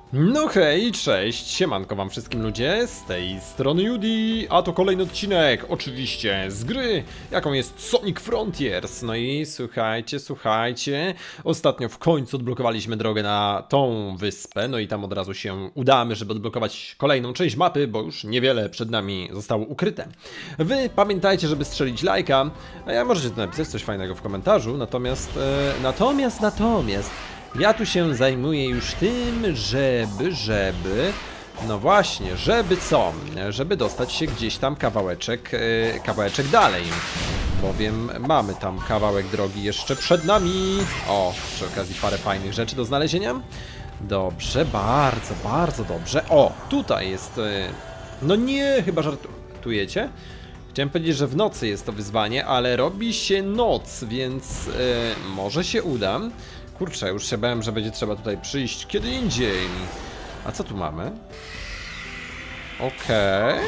No hej, cześć, siemanko wam wszystkim ludzie, z tej strony Judy, a to kolejny odcinek, oczywiście, z gry, jaką jest Sonic Frontiers. No i słuchajcie, ostatnio w końcu odblokowaliśmy drogę na tą wyspę, no i tam od razu się udamy, żeby odblokować kolejną część mapy, bo już niewiele przed nami zostało ukryte. Wy pamiętajcie, żeby strzelić lajka, a ja możecie tu napisać coś fajnego w komentarzu, natomiast... Ja tu się zajmuję już tym, żeby... No właśnie, żeby co? Żeby dostać się gdzieś tam kawałeczek dalej. Bowiem mamy tam kawałek drogi jeszcze przed nami. O, przy okazji parę fajnych rzeczy do znalezienia. Dobrze, bardzo dobrze. O, tutaj jest... No nie, chyba żartujecie? Chciałem powiedzieć, że w nocy jest to wyzwanie, ale robi się noc, więc może się uda. Kurczę, już się bałem, że będzie trzeba tutaj przyjść kiedy indziej. A co tu mamy? Okej.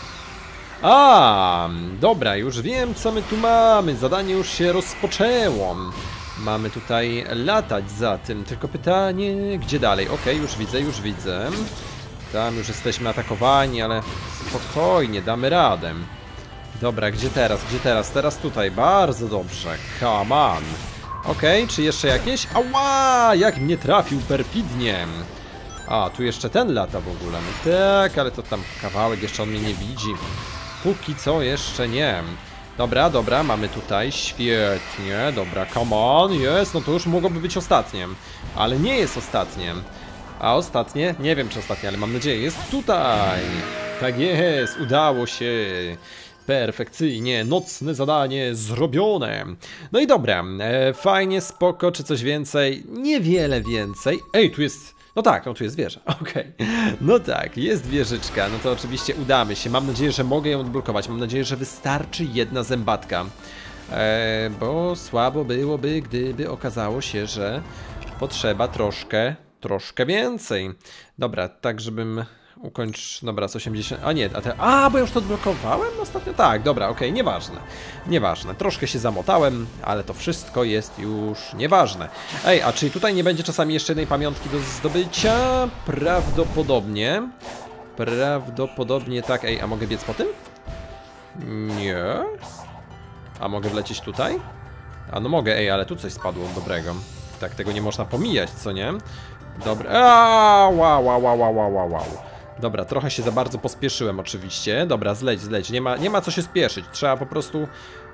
A, dobra, już wiem, co my tu mamy. Zadanie już się rozpoczęło. Mamy tutaj latać za tym, tylko pytanie, gdzie dalej? Okej, już widzę. Tam już jesteśmy atakowani, ale spokojnie, damy radę. Dobra, gdzie teraz? Teraz tutaj, bardzo dobrze, come on. Okej, czy jeszcze jakieś? Ała, jak mnie trafił perfidnie. A, tu jeszcze ten lata w ogóle. No tak, ale to tam kawałek, jeszcze on mnie nie widzi. Póki co jeszcze nie. Dobra, mamy tutaj, świetnie, dobra, come on, jest, no to już mogłoby być ostatnie. Ale nie jest ostatnie. A ostatnie? Nie wiem czy ostatnie, ale mam nadzieję, jest tutaj. Tak jest, udało się. Perfekcyjnie, nocne zadanie zrobione. No i dobra, fajnie, spoko, czy coś więcej? Niewiele więcej. Ej, tu jest... No tak, no tu jest wieża, okej. No tak, jest wieżyczka, no to oczywiście udamy się. Mam nadzieję, że mogę ją odblokować, mam nadzieję, że wystarczy jedna zębatka. Bo słabo byłoby, gdyby okazało się, że potrzeba troszkę więcej. Dobra, tak żebym... Dobra, z 80... A nie, bo ja już to odblokowałem ostatnio? Tak, dobra, okej, nieważne. Troszkę się zamotałem, ale to wszystko jest już nieważne. Ej, a czy tutaj nie będzie czasami jeszcze jednej pamiątki do zdobycia? Prawdopodobnie tak. Ej, a mogę biec po tym? Nie. A mogę wlecieć tutaj? A no mogę, ej, ale tu coś spadło dobrego. Tak, tego nie można pomijać, co nie? Dobra, wow. Dobra, trochę się za bardzo pospieszyłem oczywiście. Dobra, zleć. Nie ma co się spieszyć. Trzeba po prostu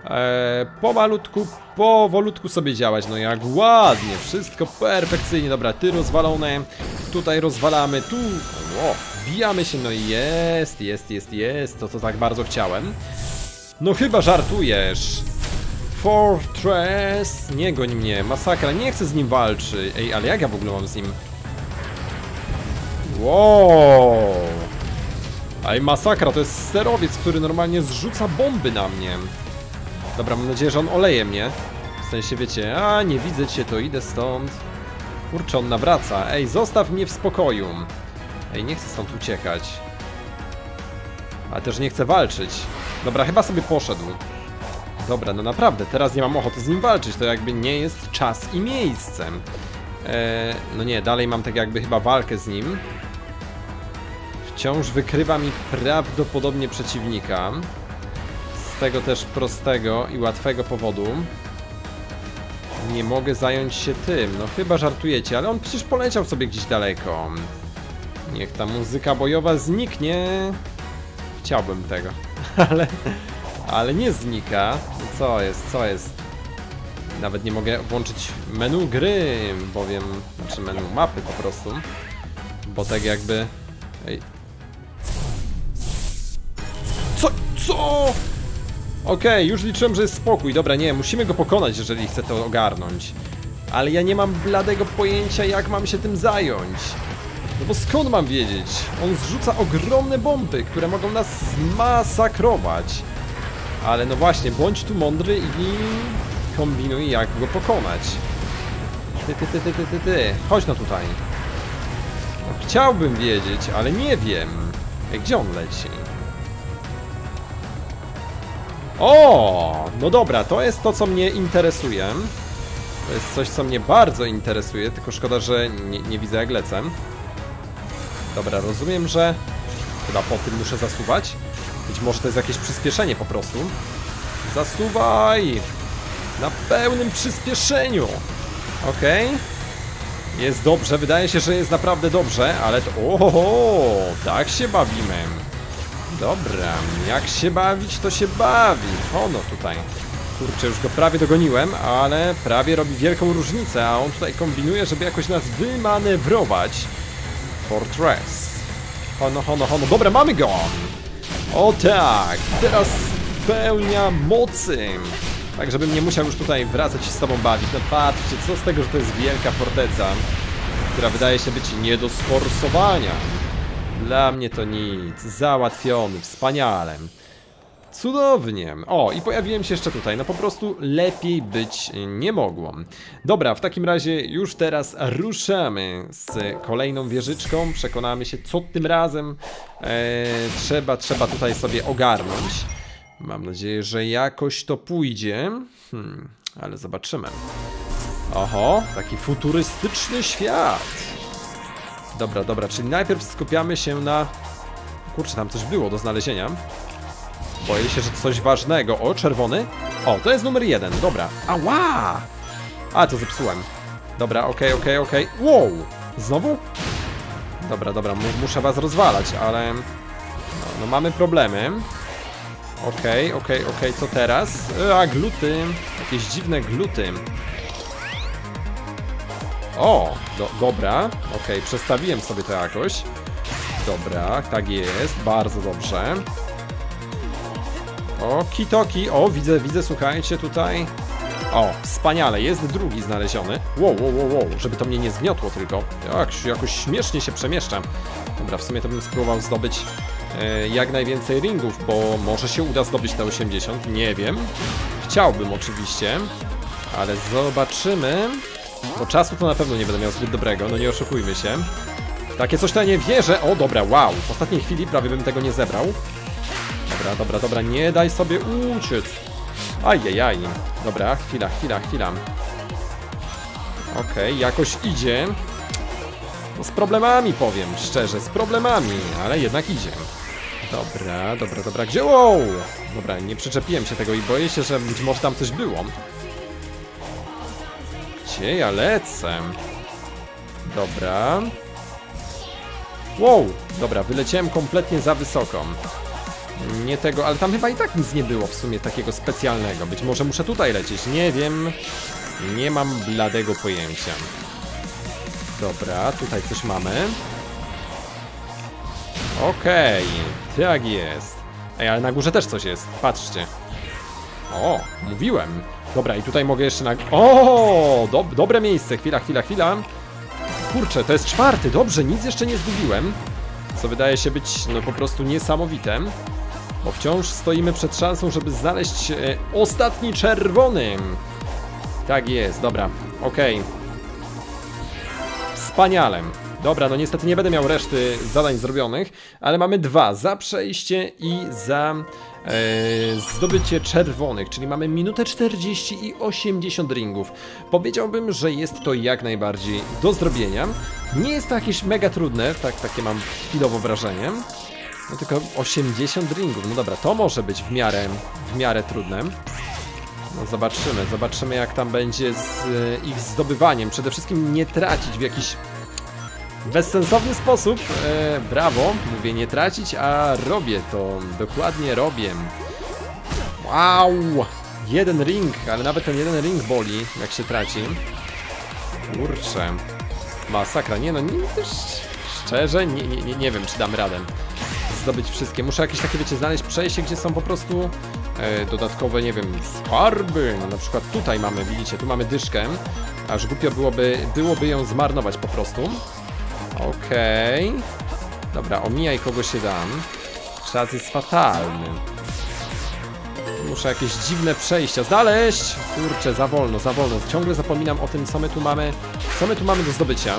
powolutku sobie działać. No jak ładnie, wszystko perfekcyjnie. Dobra, ty rozwalone. Tutaj rozwalamy, tu. O, bijamy się, no i jest. To co tak bardzo chciałem. No chyba żartujesz. Fortress. Nie goń mnie, masakra, nie chcę z nim walczyć. Ej, ale jak ja w ogóle mam z nim... Wow! Ej, masakra, to jest sterowiec, który normalnie zrzuca bomby na mnie. Dobra, mam nadzieję, że on oleje mnie. W sensie, wiecie, a nie widzę cię, to idę stąd. Kurczę, on nawraca. Ej, zostaw mnie w spokoju. Ej, nie chcę stąd uciekać. Ale też nie chcę walczyć. Dobra, chyba sobie poszedł. Dobra, no naprawdę, teraz nie mam ochoty z nim walczyć. To jakby nie jest czas i miejsce. No nie, dalej mam tak jakby chyba walkę z nim. Wciąż wykrywa mi prawdopodobnie przeciwnika. Z tego też prostego i łatwego powodu nie mogę zająć się tym. No chyba żartujecie, ale on przecież poleciał sobie gdzieś daleko. Niech ta muzyka bojowa zniknie. Chciałbym tego, ale nie znika. Co jest? Nawet nie mogę włączyć menu gry, bowiem... Znaczy menu mapy po prostu. Bo tak jakby... Ej. Co? Okej, już liczyłem, że jest spokój. Dobra, nie, musimy go pokonać, jeżeli chcę to ogarnąć. Ale ja nie mam bladego pojęcia, jak mam się tym zająć. No bo skąd mam wiedzieć? On zrzuca ogromne bomby, które mogą nas zmasakrować. Ale no właśnie, bądź tu mądry i... kombinuj, jak go pokonać. Ty. Chodź no tutaj. No, chciałbym wiedzieć, ale nie wiem. Gdzie on leci? O! No dobra, to jest to, co mnie interesuje. To jest coś, co mnie bardzo interesuje, tylko szkoda, że nie widzę jak lecę. Dobra, rozumiem, że chyba po tym muszę zasuwać. Być może to jest jakieś przyspieszenie po prostu. Zasuwaj! Na pełnym przyspieszeniu. Okej. Jest dobrze, wydaje się, że jest naprawdę dobrze, ale to... Oho, tak się bawimy. Dobra, jak się bawić, to się bawi. O, no tutaj. Kurczę, już go prawie dogoniłem, ale prawie robi wielką różnicę, a on tutaj kombinuje, żeby jakoś nas wymanewrować. Fortress. Hono, hono, hono. Dobra, mamy go! O tak! Teraz pełnia mocy. Tak, żebym nie musiał już tutaj wracać się z tobą bawić. No patrzcie, co z tego, że to jest wielka forteca, która wydaje się być nie do sforsowania. Dla mnie to nic. Załatwiony, wspaniale. Cudownie. O, i pojawiłem się jeszcze tutaj. No po prostu lepiej być nie mogło. Dobra, w takim razie już teraz ruszamy z kolejną wieżyczką. Przekonamy się, co tym razem trzeba tutaj sobie ogarnąć. Mam nadzieję, że jakoś to pójdzie. Ale zobaczymy. Oho, taki futurystyczny świat. Dobra, dobra, czyli najpierw skupiamy się na... Kurczę, tam coś było do znalezienia. Boję się, że coś ważnego. O, czerwony. O, to jest numer 1, dobra. Ała! A, to zepsułem. Dobra, okej. Wow! Znowu? Dobra, muszę was rozwalać, ale... No mamy problemy. Okej, co teraz? A, gluty. Jakieś dziwne gluty. O, dobra. Okej, przestawiłem sobie to jakoś. Dobra, tak jest, bardzo dobrze. O, kitoki, o, widzę, słuchajcie, tutaj. O, wspaniale, jest drugi znaleziony. Wow, żeby to mnie nie zgniotło tylko. Jakoś śmiesznie się przemieszczam. Dobra, w sumie to bym spróbował zdobyć jak najwięcej ringów, bo może się uda zdobyć te 80, nie wiem. Chciałbym oczywiście, ale zobaczymy. Bo czasu to na pewno nie będę miał zbyt dobrego, no nie oszukujmy się. Takie coś to nie wierzę. O, dobra, wow, w ostatniej chwili prawie bym tego nie zebrał. Dobra, nie daj sobie uciec. Ajajaj. Dobra, chwila. Okej, jakoś idzie. No z problemami, powiem szczerze, z problemami, ale jednak idzie. Dobra, gdzie? Wow! Dobra, nie przyczepiłem się tego i boję się, że być może tam coś było. Gdzie ja lecę? Dobra. Wow! Dobra, wyleciałem kompletnie za wysoko. Nie tego, ale tam chyba i tak nic nie było w sumie takiego specjalnego. Być może muszę tutaj lecieć, nie wiem. Nie mam bladego pojęcia. Dobra, tutaj coś mamy. Okej, tak jest. Ej, ale na górze też coś jest, patrzcie. O, mówiłem. Dobra, i tutaj mogę jeszcze na... O, dobre miejsce, chwila. Kurczę, to jest 4, dobrze, nic jeszcze nie zgubiłem. Co wydaje się być, no po prostu niesamowite. Bo wciąż stoimy przed szansą, żeby znaleźć ostatni czerwony. Tak jest, dobra, okej. Wspaniale. Dobra, no niestety nie będę miał reszty zadań zrobionych, ale mamy 2, za przejście i za zdobycie czerwonych, czyli mamy minutę 40 i 80 ringów. Powiedziałbym, że jest to jak najbardziej do zrobienia. Nie jest to jakieś mega trudne, takie mam chwilowo wrażenie. No tylko 80 ringów, no dobra, to może być w miarę trudne. No zobaczymy jak tam będzie z ich zdobywaniem. Przede wszystkim nie tracić w jakiś bezsensowny sposób. Brawo, mówię nie tracić, a robię to, dokładnie robię. Wow, 1 ring, ale nawet ten 1 ring boli, jak się traci. Kurczę, masakra, nie no, też szczerze, nie wiem, czy dam radę zdobyć wszystkie. Muszę jakieś takie, wiecie, znaleźć przejście, gdzie są po prostu dodatkowe, nie wiem, skarby. No, na przykład tutaj mamy, widzicie, tu mamy dyszkę. Aż głupio byłoby ją zmarnować po prostu. Okej. Dobra, omijaj kogo się dam. Czas jest fatalny. Muszę jakieś dziwne przejścia znaleźć. Kurczę, za wolno. Ciągle zapominam o tym, co my tu mamy do zdobycia.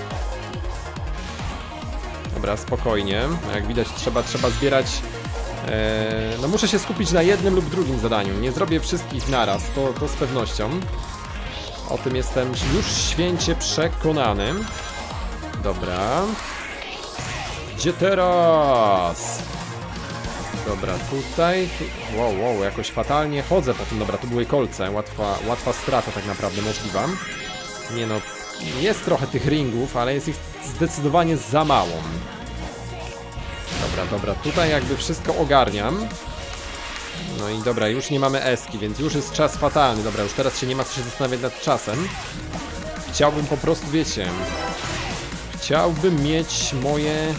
Dobra, spokojnie. Jak widać, trzeba zbierać. No muszę się skupić na jednym lub drugim zadaniu. Nie zrobię wszystkich naraz, to z pewnością. O tym jestem już święcie przekonany. Dobra. gdzie teraz? Dobra, tutaj... Wow, jakoś fatalnie chodzę po tym. Dobra, tu były kolce. Łatwa strata tak naprawdę możliwa. Nie no, jest trochę tych ringów, ale jest ich zdecydowanie za mało. Dobra, tutaj jakby wszystko ogarniam. No i dobra, już nie mamy eski, więc już jest czas fatalny. Dobra, już teraz się nie ma co się zastanawiać nad czasem. Chciałbym po prostu, wiecie... Chciałbym mieć moje...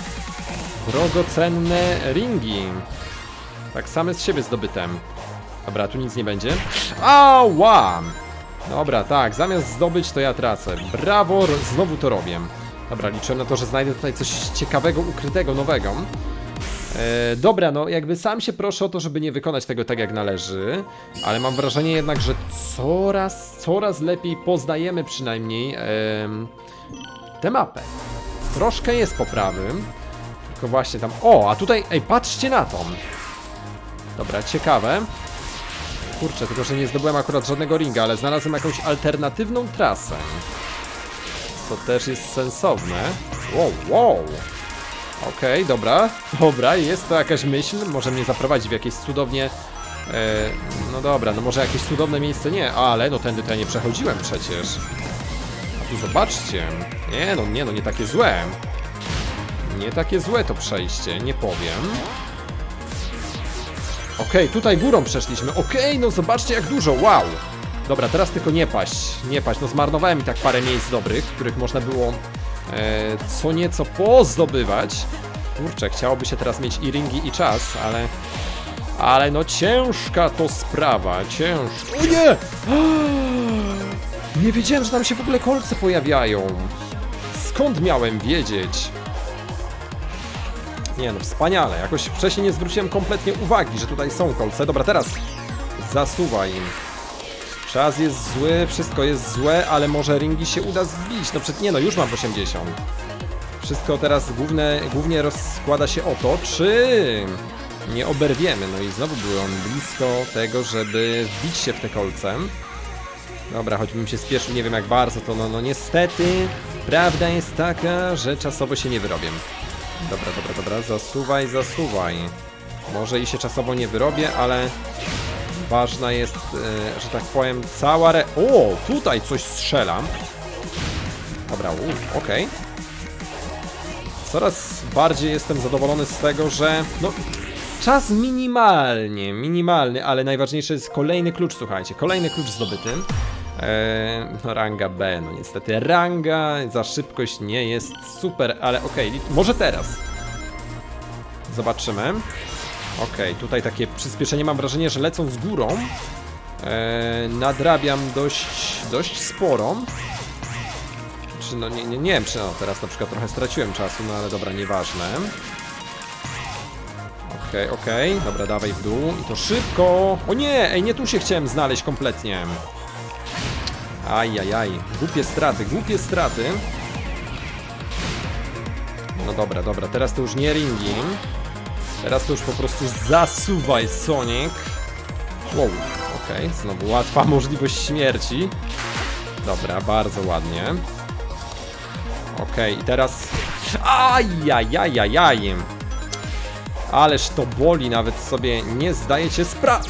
drogocenne ringi. Tak same z siebie zdobytem. Dobra, tu nic nie będzie. Ała! Dobra, tak, zamiast zdobyć to ja tracę. Brawo, znowu to robię. Dobra, liczę na to, że znajdę tutaj coś ciekawego, ukrytego, nowego. Dobra, no jakby sam się proszę o to, żeby nie wykonać tego tak jak należy. Ale mam wrażenie jednak, że coraz lepiej poznajemy przynajmniej tę mapę. Troszkę jest poprawy. Tylko właśnie tam... O, a tutaj... Ej, patrzcie na to! Dobra, ciekawe. Kurczę, tylko że nie zdobyłem akurat żadnego ringa, ale znalazłem jakąś alternatywną trasę. Co też jest sensowne. Wow. Okej, dobra, jest to jakaś myśl. Może mnie zaprowadzi w jakieś cudownie... no dobra, no może jakieś cudowne miejsce nie, ale no tędy to ja nie przechodziłem przecież. A tu zobaczcie. Nie takie złe. Nie takie złe to przejście, nie powiem. Okej, tutaj górą przeszliśmy. Okej, no zobaczcie jak dużo, wow. Dobra, teraz tylko nie paść. No zmarnowałem i tak parę miejsc dobrych, w których można było co nieco pozdobywać. Kurczę, chciałoby się teraz mieć i ringi i czas, ale no ciężka to sprawa, O nie! Nie wiedziałem, że tam się w ogóle kolce pojawiają. Skąd miałem wiedzieć? Nie no, wspaniale. Jakoś wcześniej nie zwróciłem kompletnie uwagi, że tutaj są kolce. Dobra, teraz zasuwaj. Czas jest zły, wszystko jest złe, ale może ringi się uda zbić. No już mam 80. Wszystko teraz głównie rozkłada się o to, czy nie oberwiemy. No i znowu byłem blisko tego, żeby wbić się w te kolce. Dobra, choćbym się spieszył, nie wiem jak bardzo, to no niestety prawda jest taka, że czasowo się nie wyrobię. Dobra, zasuwaj. Może i się czasowo nie wyrobię, ale ważna jest, że tak powiem, cała O, tutaj coś strzela. Dobra, okej. Coraz bardziej jestem zadowolony z tego, że no czas minimalny, ale najważniejsze jest kolejny klucz, słuchajcie, kolejny klucz zdobyty. No ranga B, no niestety ranga za szybkość nie jest super, ale okej, może teraz. Zobaczymy. Okej, tutaj takie przyspieszenie, mam wrażenie, że lecąc górą nadrabiam dość sporo. Czy no nie wiem, czy no teraz na przykład trochę straciłem czasu, no ale dobra, nieważne. Okej, dobra, dawaj w dół i to szybko. O nie, ej, nie tu się chciałem znaleźć kompletnie. Ajajaj, głupie straty. No dobra, teraz to już nie ringi. Teraz to już po prostu zasuwaj, Sonic. Wow, okej, znowu łatwa możliwość śmierci. Dobra, bardzo ładnie. Okej, i teraz... Ajajajajaj. Ależ to boli, nawet sobie nie zdajecie sprawy.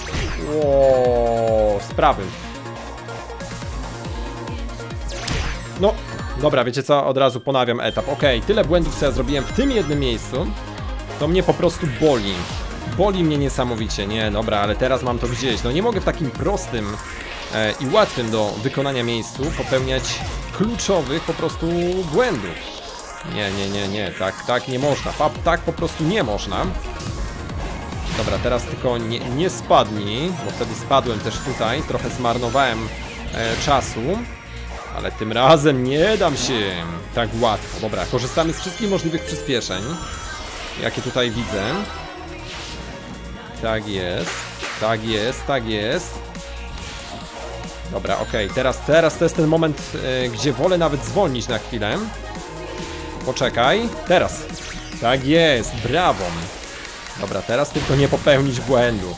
No, dobra, wiecie co? Od razu ponawiam etap. Okej, tyle błędów, co ja zrobiłem w tym jednym miejscu. To mnie po prostu boli. Boli mnie niesamowicie, nie, dobra, ale teraz mam to gdzieś. No nie mogę w takim prostym i łatwym do wykonania miejscu popełniać kluczowych po prostu błędów. Nie, tak nie można. Tak po prostu nie można. Dobra, teraz tylko nie spadnij, bo wtedy spadłem też tutaj. Trochę zmarnowałem czasu. Ale tym razem nie dam się tak łatwo. Dobra, korzystamy z wszystkich możliwych przyspieszeń, jakie tutaj widzę. Tak jest. Dobra, okej, teraz to jest ten moment, gdzie wolę nawet zwolnić na chwilę. Poczekaj, teraz. Tak jest, brawo. Dobra, teraz tylko nie popełnić błędu.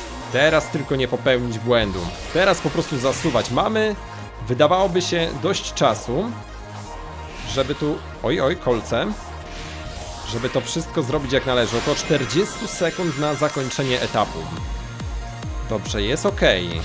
Teraz po prostu zasuwać. Mamy, wydawałoby się, dość czasu, żeby tu... Oj, kolce. żeby to wszystko zrobić jak należy. Około 40 sekund na zakończenie etapu. Dobrze, jest ok.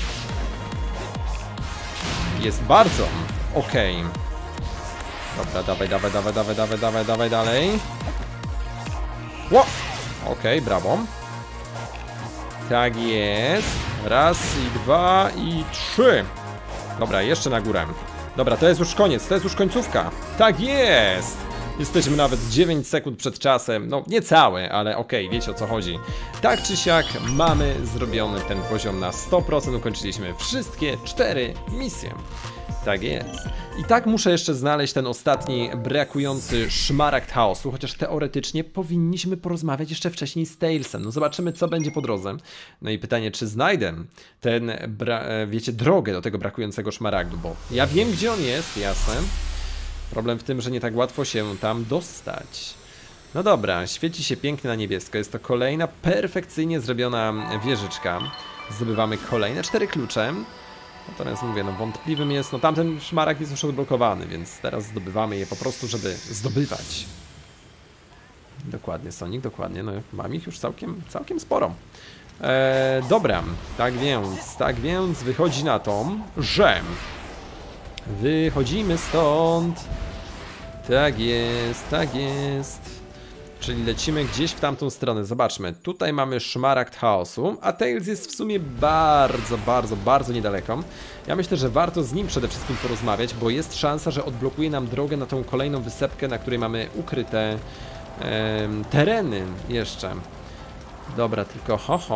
Jest bardzo ok. Dobra, dawaj dalej. Ło! Okej, brawo. Tak jest. Raz i dwa i trzy. Dobra, jeszcze na górę. Dobra, to jest już koniec, to jest już końcówka. Tak jest! Jesteśmy nawet 9 sekund przed czasem. No, nie cały, ale okej, wiecie o co chodzi. Tak czy siak mamy zrobiony ten poziom na 100%. Ukończyliśmy wszystkie 4 misje. Tak jest. I tak muszę jeszcze znaleźć ten ostatni brakujący szmaragd chaosu, chociaż teoretycznie powinniśmy porozmawiać jeszcze wcześniej z Tailsem. No zobaczymy, co będzie po drodze. No i pytanie, czy znajdę ten, wiecie, drogę do tego brakującego szmaragdu, bo ja wiem, gdzie on jest, jasne. Problem w tym, że nie tak łatwo się tam dostać. No dobra, świeci się pięknie na niebiesko. Jest to kolejna perfekcyjnie zrobiona wieżyczka. Zdobywamy kolejne 4 klucze. Natomiast mówię, no wątpliwym jest, no tamten szmaragd jest już odblokowany, więc teraz zdobywamy je po prostu, żeby zdobywać. Dokładnie, Sonic, dokładnie, no mam ich już całkiem sporo. Dobra, tak więc wychodzi na to, że wychodzimy stąd. Tak jest. Czyli lecimy gdzieś w tamtą stronę. Zobaczmy, tutaj mamy szmaragd chaosu, a Tails jest w sumie bardzo niedaleko. Ja myślę, że warto z nim przede wszystkim porozmawiać, bo jest szansa, że odblokuje nam drogę na tą kolejną wysepkę, na której mamy ukryte tereny jeszcze. Dobra, tylko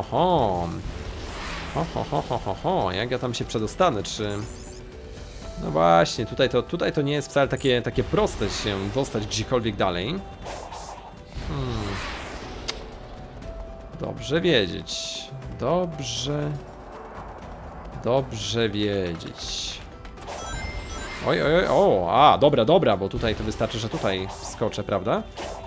jak ja tam się przedostanę, czy... No właśnie, tutaj to nie jest wcale takie proste się dostać gdziekolwiek dalej. Dobrze wiedzieć. Dobrze wiedzieć. Oj, dobra, bo tutaj to wystarczy, że tutaj skoczę, prawda?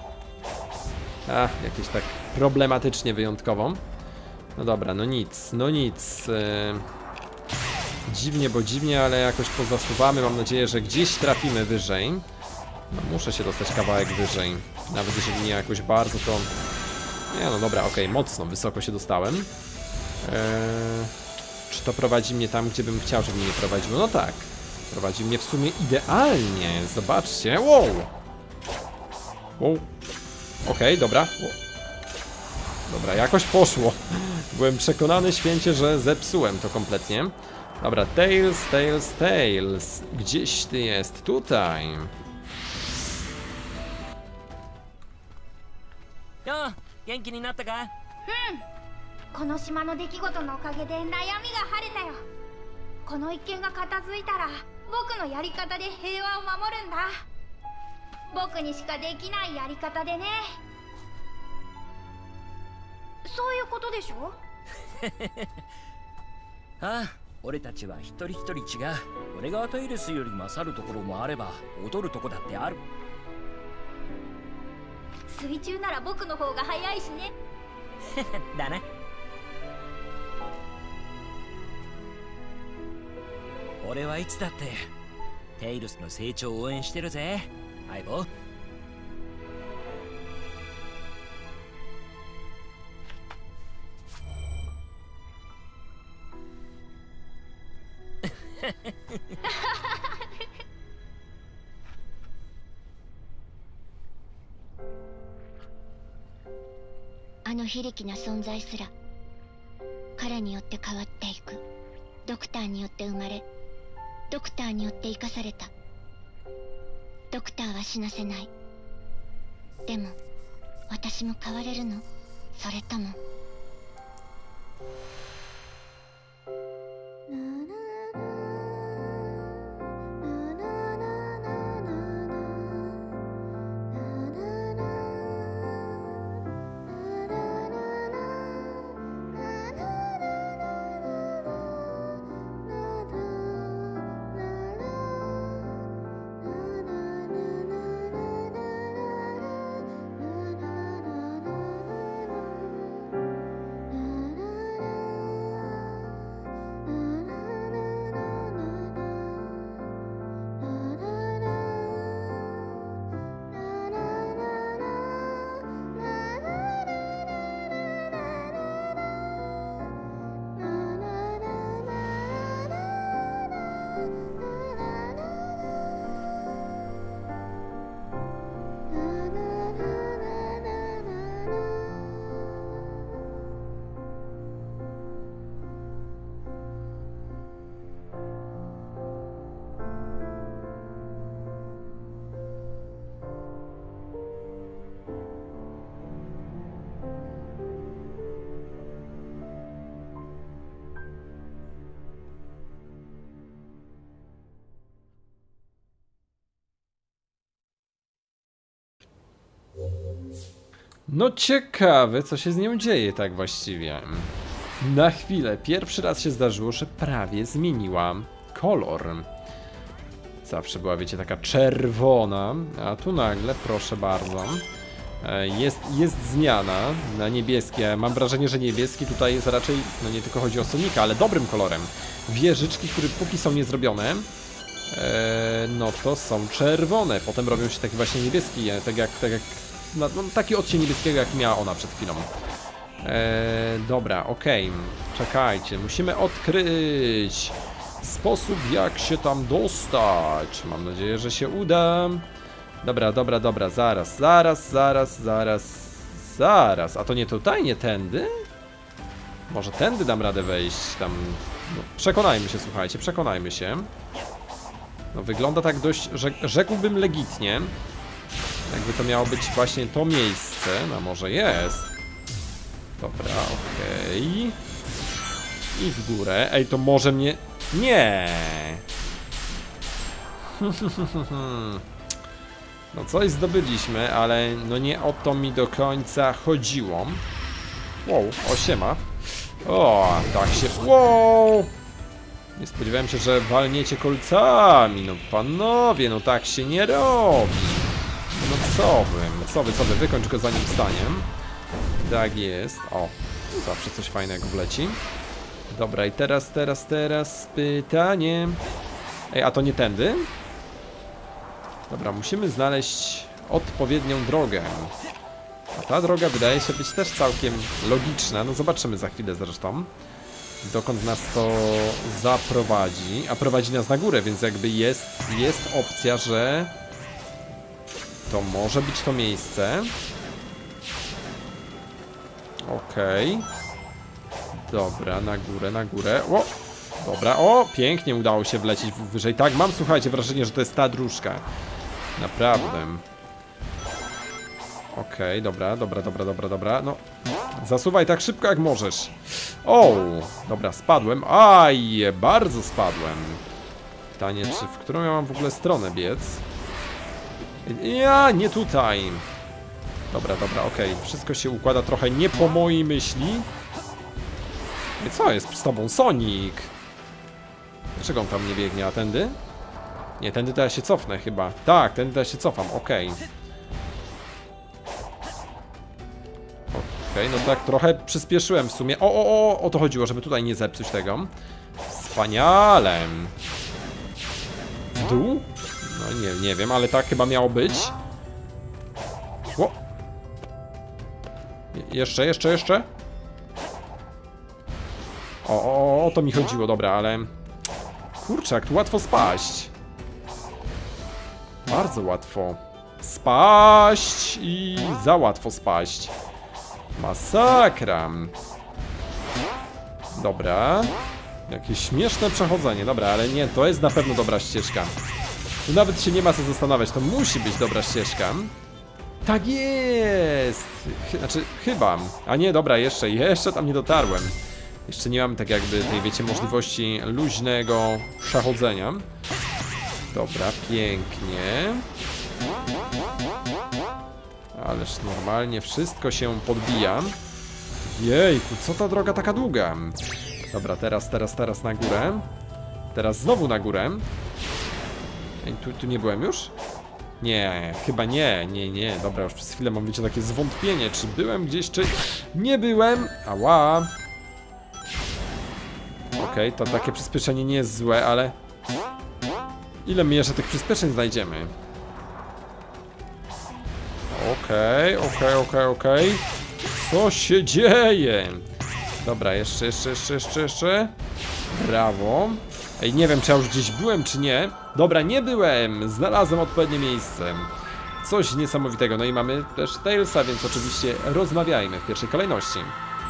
Jakieś tak problematycznie wyjątkowo. No dobra, no nic. Dziwnie, bo dziwnie, ale jakoś pozasuwamy. Mam nadzieję, że gdzieś trafimy wyżej. No, muszę się dostać kawałek wyżej. Nawet jeżeli nie jakoś bardzo, to... Nie, no dobra, okej, mocno wysoko się dostałem. Czy to prowadzi mnie tam, gdzie bym chciał, żeby mnie prowadziło? No tak. Prowadzi mnie w sumie idealnie. Zobaczcie. Wow! Okej, dobra. Dobra, jakoś poszło. Byłem przekonany święcie, że zepsułem to kompletnie. Dobra, Tails. Gdzieś ty jest? Tutaj. Ja, 元気になったか？ この島の出来事のおかげで悩みが晴れたよ。この一件が片付いたら僕のやり方で平和を守るんだ。僕にしかできないやり方でね。そういうことでしょ？ ああ、俺たちは一人一人違う。俺がテイルスより勝るところもあれば劣るとこだってある。 水中なら僕の方が早いしね。 だな。俺はいつだってテイルスの成長を応援してるぜ、相棒。 あの非力な存在すら彼によって変わっていく。ドクターによって生まれ、ドクターによって生かされた。ドクターは死なせない。でも私も変われるの？それとも No ciekawe, co się z nią dzieje tak właściwie. Na chwilę, pierwszy raz się zdarzyło, że prawie zmieniła kolor. Zawsze była, wiecie, taka czerwona, a tu nagle, proszę bardzo, jest zmiana na niebieski. Mam wrażenie, że niebieski tutaj jest raczej, no nie tylko chodzi o Sonika, ale dobrym kolorem. Wieżyczki, które póki są niezrobione, no to są czerwone. Potem robią się takie właśnie niebieskie, tak jak no, taki odcień niebieskiego, jak miała ona przed chwilą. Dobra, okej. Czekajcie, musimy odkryć sposób, jak się tam dostać. Mam nadzieję, że się uda. Dobra, zaraz. A to nie tutaj, nie tędy? Może tędy dam radę wejść tam. No, przekonajmy się, słuchajcie, przekonajmy się. No wygląda tak dość, rzekłbym legitnie. Jakby to miało być właśnie to miejsce. No może jest. Dobra, okej. I w górę. Ej, to może mnie... Nie. No coś zdobyliśmy, ale no nie o to mi do końca chodziło. Wow, siema. O, tak się... Wow! Nie spodziewałem się, że walniecie kolcami. No panowie, no tak się nie robi. No co wy, wykończ go zanim wstaniem. Tak jest. O, zawsze coś fajnego wleci. Dobra, i teraz pytanie. Ej, a to nie tędy? Dobra, musimy znaleźć odpowiednią drogę. A ta droga wydaje się być też całkiem logiczna. No zobaczymy za chwilę zresztą, dokąd nas to zaprowadzi. A prowadzi nas na górę, więc jakby jest opcja, że to może być to miejsce. Okej. Dobra, na górę. O! Dobra, pięknie udało się wlecieć wyżej. Tak, mam, słuchajcie, wrażenie, że to jest ta dróżka. Naprawdę. Okej, dobra. No, zasuwaj tak szybko, jak możesz. O! Dobra, spadłem. Aj, bardzo spadłem. Pytanie, czy w którą ja mam w ogóle stronę biec? Ja, nie tutaj. Dobra, okej. Wszystko się układa trochę nie po mojej myśli. I co jest z tobą, Sonic? Dlaczego on tam nie biegnie, a tędy? Nie, tędy to ja się cofnę chyba. Tak, tędy to ja się cofam, okej. Okej, no tak, trochę przyspieszyłem w sumie. O to chodziło, żeby tutaj nie zepsuć tego. Wspaniale. W dół? No nie wiem, ale tak chyba miało być. O! Jeszcze. O to mi chodziło, dobra, ale... Kurczę, jak tu łatwo spaść. Bardzo łatwo spaść i za łatwo spaść. Masakra. Dobra. Jakieś śmieszne przechodzenie, dobra, ale nie, to jest na pewno dobra ścieżka. Tu nawet się nie ma co zastanawiać, to musi być dobra ścieżka. Tak jest! Znaczy, chyba. A nie, dobra, jeszcze tam nie dotarłem. Jeszcze nie mam tak jakby tej, wiecie, możliwości luźnego przechodzenia. Dobra, pięknie. Ależ normalnie wszystko się podbija. Jejku, co ta droga taka długa? Dobra, teraz na górę. Teraz znowu na górę. Ej, tu nie byłem już? Nie, chyba nie. Dobra, już przez chwilę mam, wiecie, takie zwątpienie, czy byłem gdzieś, czy nie byłem. Ała. Okej, to takie przyspieszenie nie jest złe, ale... Ile my jeszcze tych przyspieszeń znajdziemy? Okej. Co się dzieje? Dobra, jeszcze. Brawo. Ej, nie wiem, czy ja już gdzieś byłem, czy nie. Dobra, nie byłem. Znalazłem odpowiednie miejsce. Coś niesamowitego. No i mamy też Tailsa, więc oczywiście rozmawiajmy w pierwszej kolejności.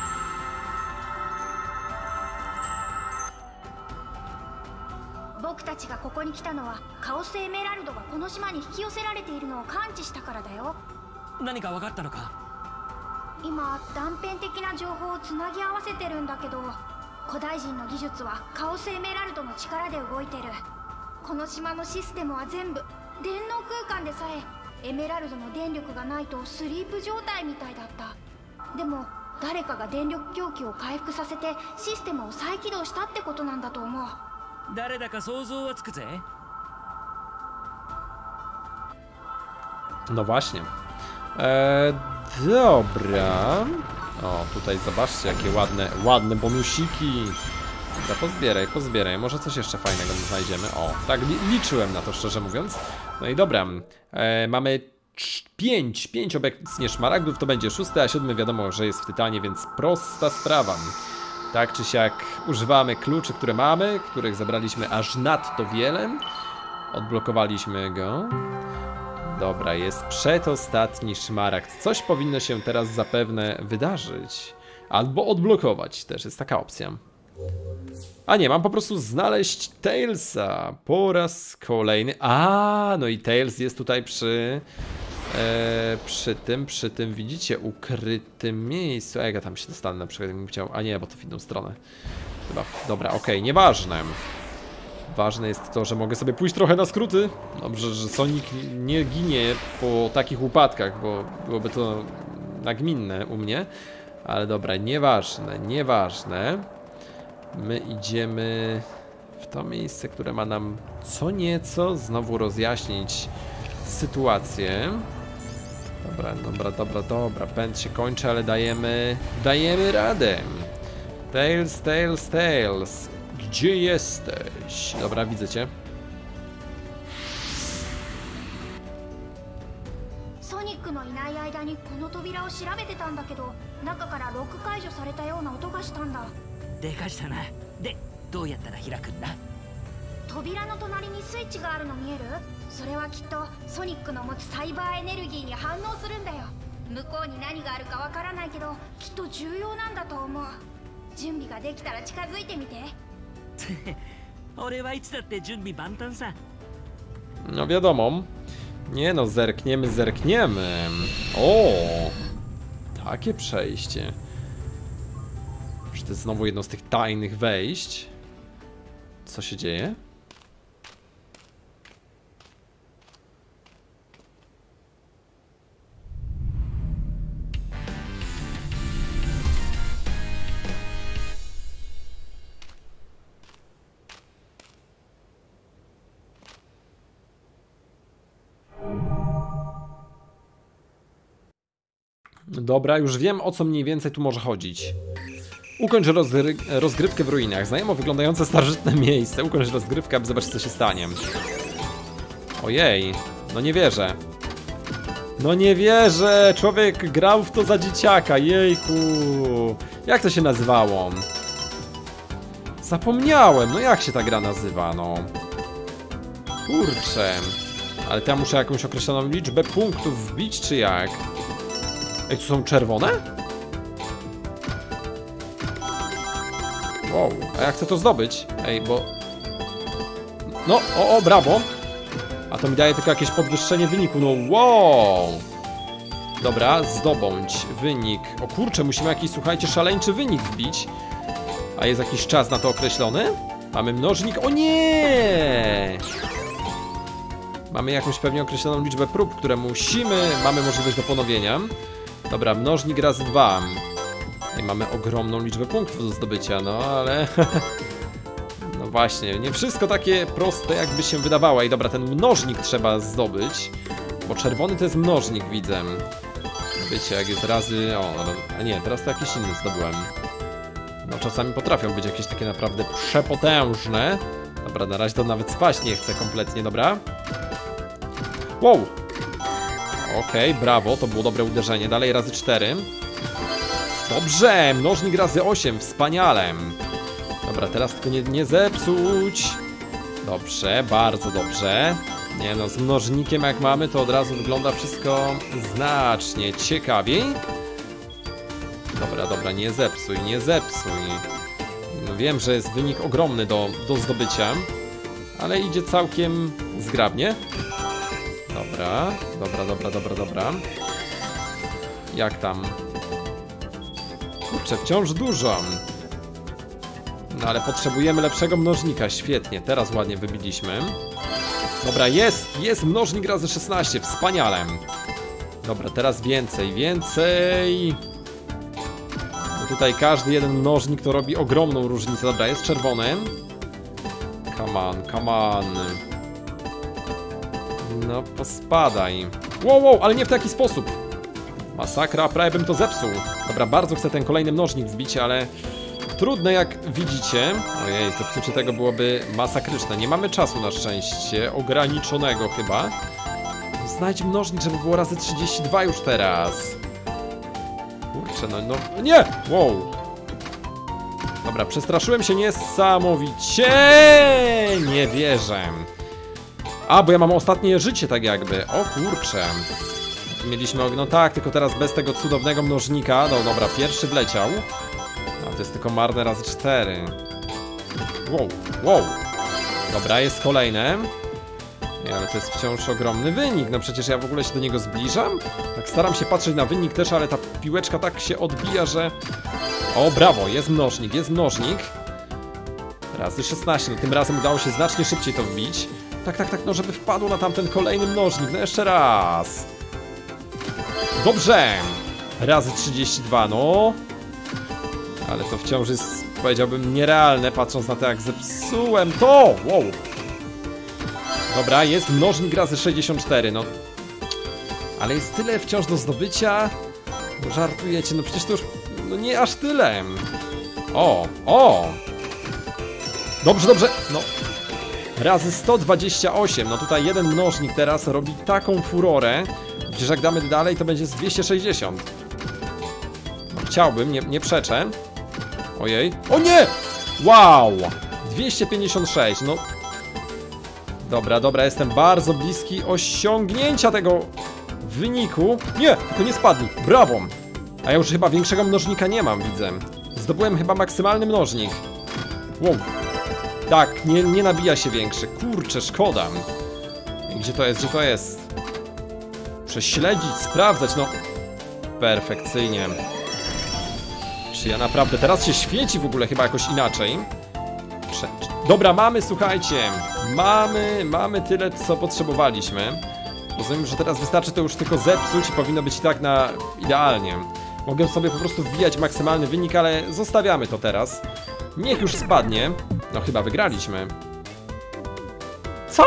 僕たちがここに来たのはカオスエメラルドがこの島に引き寄せられているのを感知したからだよ。 何か分かったのか？ 今断片的な情報をつなぎ合わせてるんだけど、古代人の技術はカオスエメラルドの力で動いてる。この島のシステムは全部電脳空間でさえエメラルドの電力がないとスリープ状態みたいだった。でも誰かが電力供給を回復させてシステムを再起動したってことなんだと思う。 誰だか想像はつくぜ。 No właśnie. Dobra. O, tutaj zobaczcie, jakie ładne bonusiki. Dobra, pozbieraj. Może coś jeszcze fajnego znajdziemy. O, tak liczyłem na to, szczerze mówiąc. No i dobra. Mamy 5 obecnie szmaragdów, to będzie 6, a 7 wiadomo, że jest w Tytanie, więc prosta sprawa. Tak czy siak używamy kluczy, które mamy, których zebraliśmy aż nadto wiele. Odblokowaliśmy go. Dobra, jest przedostatni szmaragd. Coś powinno się teraz zapewne wydarzyć. Albo odblokować, też jest taka opcja. A nie, mam po prostu znaleźć Tailsa po raz kolejny. A, no i Tails jest tutaj przy tym, widzicie, ukrytym miejscu. A jak ja tam się dostanę na przykład, jakbym chciał... A nie, bo to w inną stronę. Chyba, dobra, okej, nieważne. Ważne jest to, że mogę sobie pójść trochę na skróty. Dobrze, że Sonic nie ginie po takich upadkach, bo byłoby to nagminne u mnie. Ale dobra, nieważne. My idziemy w to miejsce, które ma nam co nieco znowu rozjaśnić sytuację. Dobra. Pęd się kończy, ale dajemy radę. Tails. Gdzie jesteś? Dobra, widzę cię. ソニックのいない間にこの扉を調べてたんだけど、中からロック解除されたような音がしたんだ。 でかしたな。で、どうやったら開くんだ？ 扉の隣にスイッチがあるの見える？それはきっとソニックの持つサイバーエネルギーに反応するんだよ。向こうに何があるかわからないけど、きっと重要なんだと思う。準備ができたら近づいてみて。 俺はいつだって準備万端さ。 No wiadomo. Nie no, zerkniemy. O! Takie przejście. Czy to jest znowu jedno z tych tajnych wejść? Co się dzieje? Dobra, już wiem, o co mniej więcej tu może chodzić. Ukończ rozgrywkę w ruinach. Znajomo wyglądające starożytne miejsce. Ukończ rozgrywkę, aby zobaczyć, co się stanie. Ojej, no nie wierzę. No nie wierzę! Człowiek grał w to za dzieciaka, jejku. Jak to się nazywało? Zapomniałem, no jak się ta gra nazywa, no. Kurczę. Ale to ja muszę jakąś określoną liczbę punktów wbić, czy jak? Ej, tu są czerwone? Wow, a ja chcę to zdobyć. Ej, bo... No, brawo. A to mi daje tylko jakieś podwyższenie wyniku, no wow. Dobra, zdobądź wynik. O kurczę, musimy jakiś, słuchajcie, szaleńczy wynik wbić. A jest jakiś czas na to określony? Mamy mnożnik, o nie! Mamy jakąś pewnie określoną liczbę prób, które mamy możliwość do ponowienia. Dobra, mnożnik razy 2. I mamy ogromną liczbę punktów do zdobycia, no ale... No właśnie, nie wszystko takie proste, jakby się wydawało. I dobra, ten mnożnik trzeba zdobyć, bo czerwony to jest mnożnik, widzę. Wiecie, jak jest razy... O, a nie, teraz to jakiś inny zdobyłem. No czasami potrafią być jakieś takie naprawdę przepotężne. Dobra, na razie to nawet spaść nie chcę kompletnie, dobra. Wow! Okej, brawo, to było dobre uderzenie. Dalej razy 4. Dobrze, mnożnik razy 8, wspaniale. Dobra, teraz tylko nie zepsuć. Dobrze, bardzo dobrze. Nie no, z mnożnikiem jak mamy, to od razu wygląda wszystko znacznie ciekawiej. Dobra, nie zepsuj. No wiem, że jest wynik ogromny do zdobycia, ale idzie całkiem zgrabnie. Dobra. Jak tam? Kurczę, wciąż dużo. No ale potrzebujemy lepszego mnożnika, świetnie, teraz ładnie wybiliśmy. Dobra, jest mnożnik razy 16, wspaniale. Dobra, teraz więcej. No tutaj każdy jeden mnożnik to robi ogromną różnicę. Dobra, jest czerwony. Come on. No, pospadaj. Wow, ale nie w taki sposób. Masakra, prawie bym to zepsuł. Dobra, bardzo chcę ten kolejny mnożnik wbić, ale trudne jak widzicie. Ojej, zepsucie tego byłoby masakryczne. Nie mamy czasu na szczęście, ograniczonego chyba. Znajdź mnożnik, żeby było razy 32 już teraz. Kurczę, no nie! Wow. Dobra, przestraszyłem się niesamowicie. Nie wierzę. A, bo ja mam ostatnie życie tak jakby. O kurczę. Mieliśmy, no tak, tylko teraz bez tego cudownego mnożnika. No dobra, pierwszy wleciał. A to jest tylko marne razy 4. Wow. Dobra, jest kolejne. Ale to jest wciąż ogromny wynik. No przecież ja w ogóle się do niego zbliżam. Tak staram się patrzeć na wynik też, ale ta piłeczka tak się odbija, że... O, brawo, jest mnożnik. Razy 16, no tym razem udało się znacznie szybciej to wbić. Tak, no żeby wpadło na tamten kolejny mnożnik. No jeszcze raz. Dobrze. Razy 32, no. Ale to wciąż jest, powiedziałbym, nierealne, patrząc na to, jak zepsułem to. Wow. Dobra, jest mnożnik razy 64, no. Ale jest tyle wciąż do zdobycia. No żartujecie, no przecież to już... No nie aż tyle. O. Dobrze, no. Razy 128, no tutaj jeden mnożnik teraz robi taką furorę. Przecież jak damy dalej, to będzie z 260. No, chciałbym, nie przeczę. Ojej. O nie! Wow! 256, no. Dobra, jestem bardzo bliski osiągnięcia tego wyniku. Nie, tylko nie spadnij. Brawo! A ja już chyba większego mnożnika nie mam, widzę. Zdobyłem chyba maksymalny mnożnik. Wow. Tak, nie nabija się większy. Kurczę, szkoda. Gdzie to jest? Prześledzić, sprawdzać, no. Perfekcyjnie. Czy ja naprawdę... Teraz się świeci w ogóle chyba jakoś inaczej. Dobra, słuchajcie. Mamy tyle, co potrzebowaliśmy. Rozumiem, że teraz wystarczy to już tylko zepsuć i powinno być i tak na idealnie. Mogę sobie po prostu wbijać maksymalny wynik, ale zostawiamy to teraz. Niech już spadnie. No chyba wygraliśmy. Co?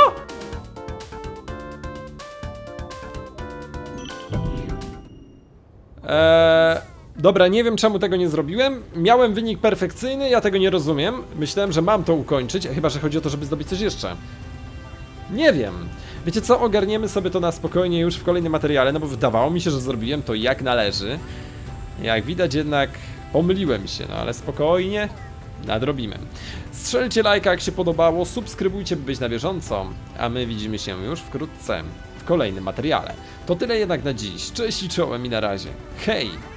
Dobra, nie wiem czemu tego nie zrobiłem. Miałem wynik perfekcyjny, ja tego nie rozumiem. Myślałem, że mam to ukończyć, chyba że chodzi o to, żeby zdobyć coś jeszcze. Nie wiem. Wiecie co, ogarniemy sobie to na spokojnie już w kolejnym materiale, no bo wydawało mi się, że zrobiłem to jak należy. Jak widać jednak pomyliłem się, no ale spokojnie. Nadrobimy. Strzelcie lajka jak się podobało, subskrybujcie by być na bieżąco, a my widzimy się już wkrótce w kolejnym materiale. To tyle jednak na dziś. Cześć i czołem i na razie. Hej!